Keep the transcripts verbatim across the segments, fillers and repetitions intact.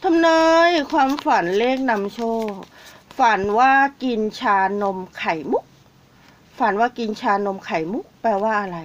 ทำนายความฝันเลขนำโชคฝันว่ากินชานมไข่มุกฝันว่ากินชานมไข่มุกแปลว่าอะไร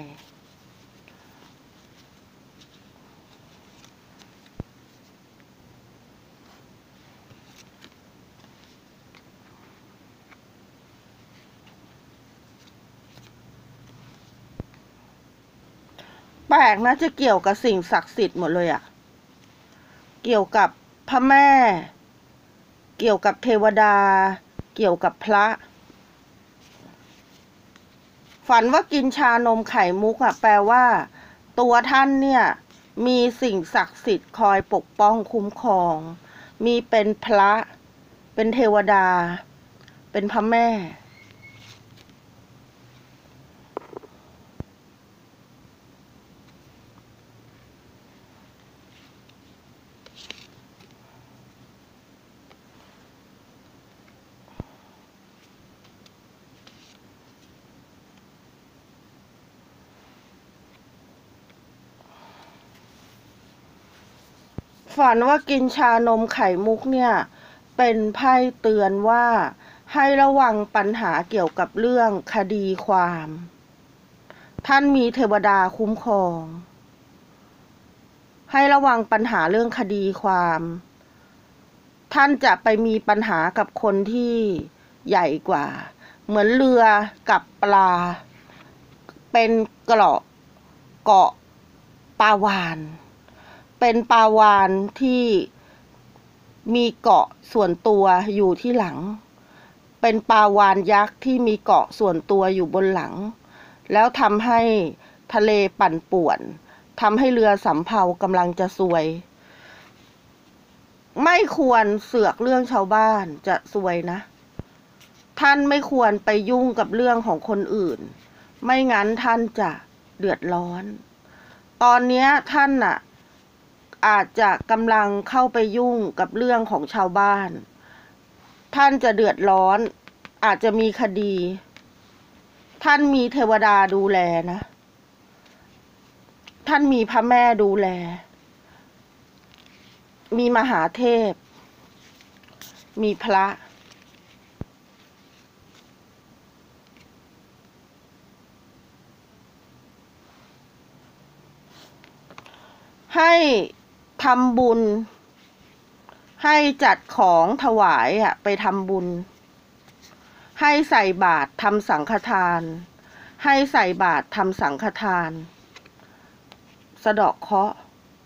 แปลกนะจะเกี่ยวกับสิ่งศักดิ์สิทธิ์หมดเลยอะเกี่ยวกับพระแม่เกี่ยวกับเทวดาเกี่ยวกับพระฝันว่ากินชานมไข่มุกอะแปลว่าตัวท่านเนี่ยมีสิ่งศักดิ์สิทธิ์คอยปกป้องคุ้มครองมีเป็นพระเป็นเทวดาเป็นพระแม่ฝันว่ากินชานมไข่มุกเนี่ยเป็นไพ่เตือนว่าให้ระวังปัญหาเกี่ยวกับเรื่องคดีความท่านมีเทวดาคุ้มครองให้ระวังปัญหาเรื่องคดีความท่านจะไปมีปัญหากับคนที่ใหญ่กว่าเหมือนเรือกับปลาเป็นเกาะเกาะปลาวาฬเป็นปลาวาฬที่มีเกาะส่วนตัวอยู่ที่หลังเป็นปลาวาฬยักษ์ที่มีเกาะส่วนตัวอยู่บนหลังแล้วทำให้ทะเลปั่นป่วนทำให้เรือสำเภากำลังจะซวยไม่ควรเสือกเรื่องชาวบ้านจะซวยนะท่านไม่ควรไปยุ่งกับเรื่องของคนอื่นไม่งั้นท่านจะเดือดร้อนตอนนี้ท่านน่ะอาจจะกำลังเข้าไปยุ่งกับเรื่องของชาวบ้านท่านจะเดือดร้อนอาจจะมีคดีท่านมีเทวดาดูแลนะท่านมีพระแม่ดูแลมีมหาเทพมีพระให้ทำบุญให้จัดของถวายอะไปทำบุญให้ใส่บาตรทำสังฆทานให้ใส่บาตรทำสังฆทานสะเดาะเคราะห์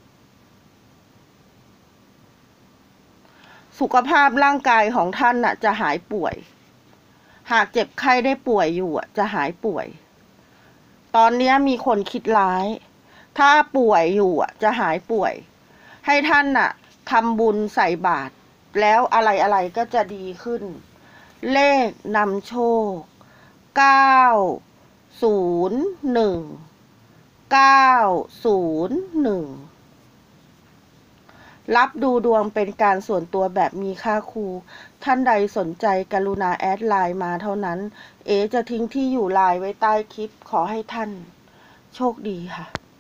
สุขภาพร่างกายของท่านน่ะจะหายป่วยหากเจ็บไข้ได้ป่วยอยู่จะหายป่วยตอนนี้มีคนคิดร้ายถ้าป่วยอยู่จะหายป่วยให้ท่านน่ะทำบุญใส่บาตรแล้วอะไรอะไรก็จะดีขึ้นเลขนำโชคเก้าศูนย์หนึ่งเก้าศูนย์หนึ่งรับดูดวงเป็นการส่วนตัวแบบมีค่าครูท่านใดสนใจกรุณาแอดไลน์มาเท่านั้นเอจะทิ้งที่อยู่ไลน์ไว้ใต้คลิปขอให้ท่านโชคดีค่ะ